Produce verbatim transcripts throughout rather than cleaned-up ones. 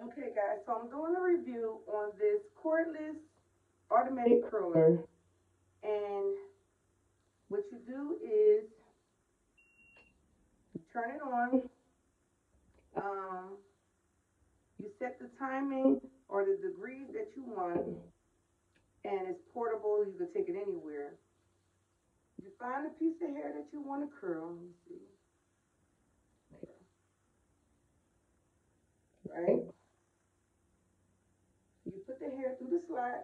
Okay guys, so I'm doing a review on this cordless automatic curler, and what you do is you turn it on, um, you set the timing or the degrees that you want, and it's portable, you can take it anywhere. You find a piece of hair that you want to curl, let me see, right? You put the hair through the slot,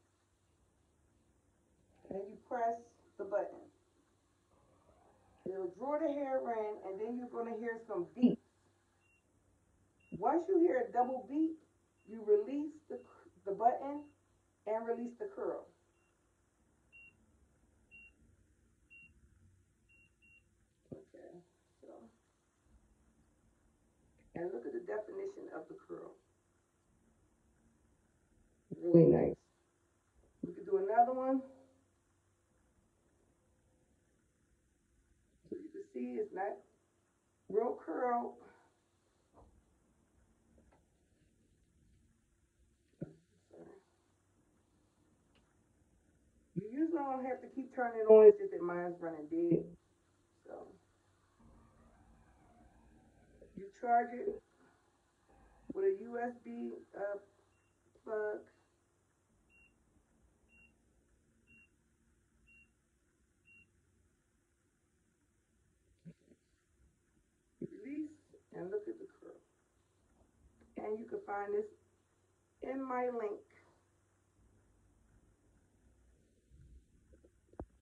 and you press the button. It'll draw the hair in, and then you're going to hear some beats. Once you hear a double beat, you release the, the button and release the curl. Okay, so, and look at the definition of the curl. Really nice. We could do another one. So you can see it's not real curl. You usually don't have to keep turning it on, it's just that mine's running dead. So you charge it with a U S B uh, plug. You release and look at the curl. And you can find this in my link